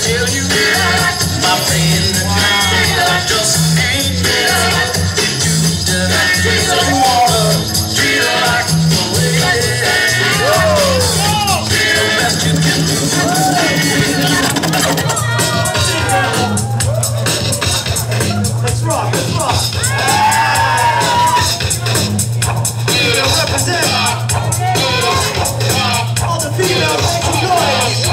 tell you, my friend, I just ain't real. If you just wanna treat her like the way the best you can do. Let's rock, let's rock. Represent all the females, make some noise.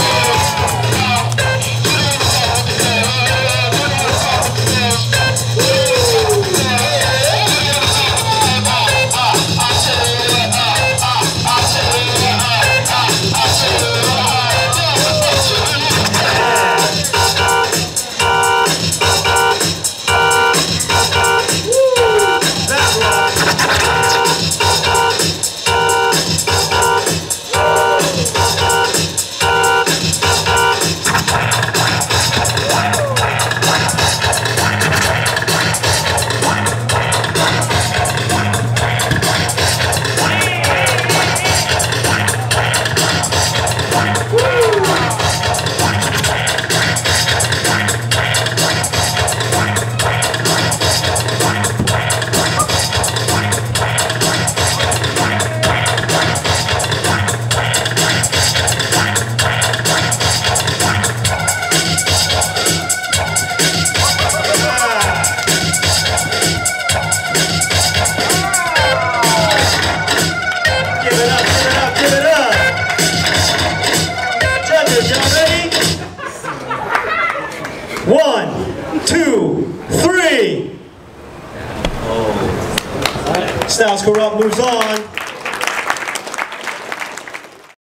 One, two, three. Styles Corrupt moves on.